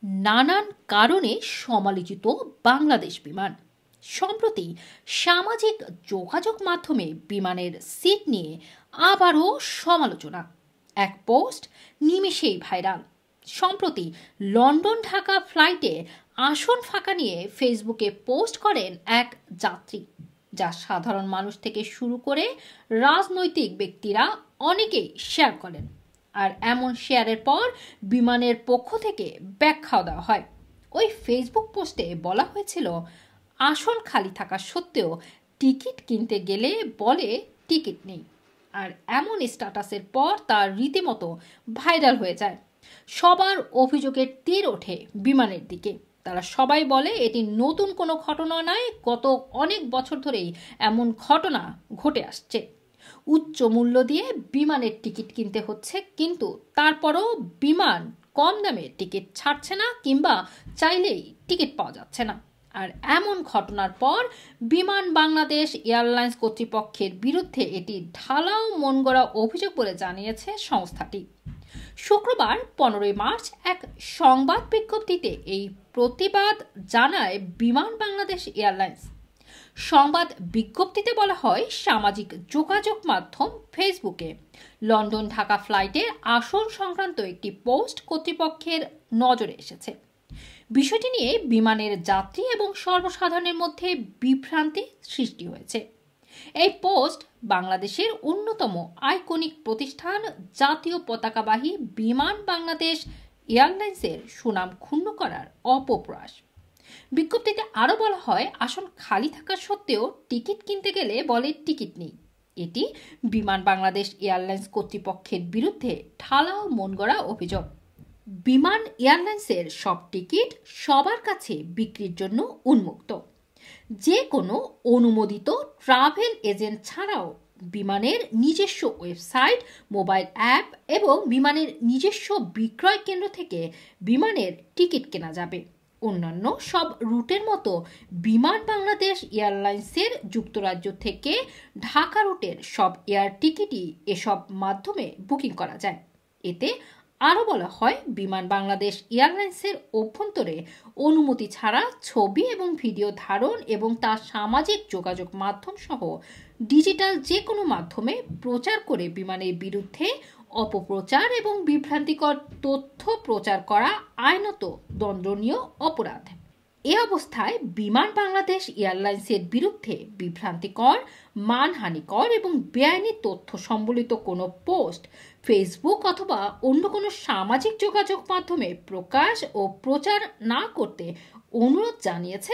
নানান কারণে সমালোচিত বাংলাদেশ বিমান। সম্প্রতি সামাজিক যোগাযোগ মাধ্যমে বিমানের সিট নিয়ে আবারও সমালোচনা। এক পোস্ট নিমেষেই ভাইরাল। সম্প্রতি লন্ডন ঢাকা ফ্লাইটে আসন ফাঁকা নিয়ে ফেসবুকে পোস্ট করেন এক যাত্রী, যা সাধারণ মানুষ থেকে শুরু করে রাজনৈতিক ব্যক্তিরা অনেকেই শেয়ার করেন। আর এমন শেয়ারের পর বিমানের পক্ষ থেকে ব্যাখ্যাও দেওয়া হয়। ওই ফেসবুক পোস্টে বলা হয়েছিল, আসন খালি থাকা সত্ত্বেও টিকিট কিনতে গেলে বলে টিকিট নেই। আর এমন স্ট্যাটাসের পর তার রীতিমতো ভাইরাল হয়ে যায়। সবার অভিযোগের তীর ওঠে বিমানের দিকে। তারা সবাই বলে এটি নতুন কোনো ঘটনা নয়, গত অনেক বছর ধরেই এমন ঘটনা ঘটে আসছে। উচ্চ মূল্য দিয়ে বিমানের টিকিট কিনতে হচ্ছে, কিন্তু তারপরও বিমান কম দামে টিকিট ছাড়ছে না কিংবা চাইলেই টিকিট পাওয়া যাচ্ছে না। আর এমন ঘটনার পর বিমান বাংলাদেশ এয়ারলাইন্স কর্তৃপক্ষের বিরুদ্ধে এটি ঢালাও মনগড়া অভিযোগ বলে জানিয়েছে সংস্থাটি। শুক্রবার 15 মার্চ এক সংবাদ বিজ্ঞপ্তিতে এই প্রতিবাদ জানায় বিমান বাংলাদেশ এয়ারলাইন্স। সংবাদ বিজ্ঞপ্তিতে বলা হয়, সামাজিক যোগাযোগ মাধ্যম ফেসবুকে লন্ডন ঢাকা ফ্লাইটের আসন সংক্রান্ত একটি পোস্ট কর্তৃপক্ষের নজরে এসেছে। বিষয়টি নিয়ে বিমানের যাত্রী এবং সর্বসাধারণের মধ্যে বিভ্রান্তি সৃষ্টি হয়েছে। এই পোস্ট বাংলাদেশের অন্যতম আইকনিক প্রতিষ্ঠান জাতীয় পতাকাবাহী বিমান বাংলাদেশ এয়ারলাইন্সের সুনাম ক্ষুণ্ণ করার অপপ্রয়াস। বিজ্ঞপ্তিতে আরও বলা হয়, আসন খালি থাকা সত্ত্বেও টিকিট কিনতে গেলে বলে টিকিট নেই। এটি বিমান বাংলাদেশ এয়ারলাইন্স কর্তৃপক্ষের বিরুদ্ধে ঢালাও মনগড়া অভিযোগ। বিমান এয়ারলাইন্সের সব টিকিট সবার কাছে বিক্রির জন্য উন্মুক্ত। যে কোনো অনুমোদিত ট্রাভেল এজেন্ট ছাড়াও বিমানের নিজস্ব ওয়েবসাইট, মোবাইল অ্যাপ এবং বিমানের নিজস্ব বিক্রয় কেন্দ্র থেকে বিমানের টিকিট কেনা যাবে। অন্যান্য সব রুটের মতো বিমান বাংলাদেশ এয়ারলাইন্সের যুক্তরাজ্য থেকে ঢাকা রুটের সব এয়ার টিকিটই এসব মাধ্যমে বুকিং করা যায়। এতে আরও বলা হয়, বিমান বাংলাদেশ এয়ারলাইন্সের অভ্যন্তরে অনুমতি ছাড়া ছবি এবং ভিডিও ধারণ এবং তার সামাজিক যোগাযোগ মাধ্যম সহ ডিজিটাল যে কোনো মাধ্যমে প্রচার করে বিমানের বিরুদ্ধে অপপ্রচার এবং বিভ্রান্তিকর তথ্য প্রচার করা আইনত দণ্ডনীয় অপরাধ। এ অবস্থায় বিমান বাংলাদেশ এয়ারলাইন্সের বিরুদ্ধে বিভ্রান্তিকর, মানহানিকর এবং বেআইনি তথ্য সম্বলিত কোনো পোস্ট ফেসবুক অথবা অন্য কোনো সামাজিক যোগাযোগ মাধ্যমে প্রকাশ ও প্রচার না করতে অনুরোধ জানিয়েছে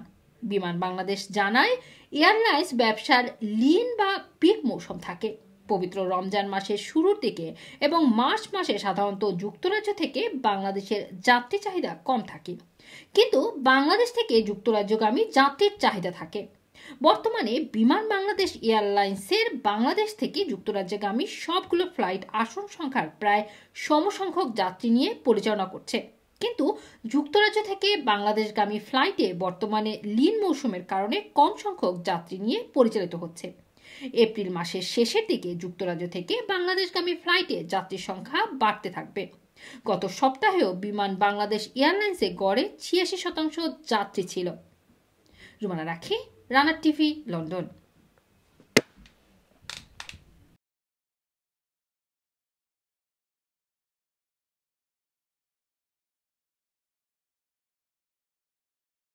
বিমান বাংলাদেশ জানায়, এয়ারলাইন্স ব্যবসার লিন বা পিক মৌসুম থাকে পবিত্র রমজান মাসের শুরুর দিকে এবং মার্চ মাসে সাধারণত যুক্তরাজ্য থেকে বাংলাদেশের যাত্রী চাহিদা কম থাকে, কিন্তু বাংলাদেশ থেকে যুক্তরাজ্যগামী যাত্রীর চাহিদা থাকে। বর্তমানে বিমান বাংলাদেশ এয়ারলাইন্সের বাংলাদেশ থেকে যুক্তরাজ্যগামী সবগুলো ফ্লাইট আসন সংখ্যার প্রায় সমসংখ্যক যাত্রী নিয়ে পরিচালনা করছে, কিন্তু যুক্তরাজ্য থেকে বাংলাদেশগামী ফ্লাইটে বর্তমানে লিন মৌসুমের কারণে কম সংখ্যক যাত্রী নিয়ে পরিচালিত হচ্ছে। এপ্রিল মাসের শেষের দিকে যুক্তরাজ্য থেকে বাংলাদেশগামী ফ্লাইটে যাত্রীর সংখ্যা বাড়তে থাকবে। গত সপ্তাহেও বিমান বাংলাদেশ এয়ারলাইন্সে গড়ে 86% যাত্রী ছিল। রুমানা রাখি, রানার টিভি, লন্ডন।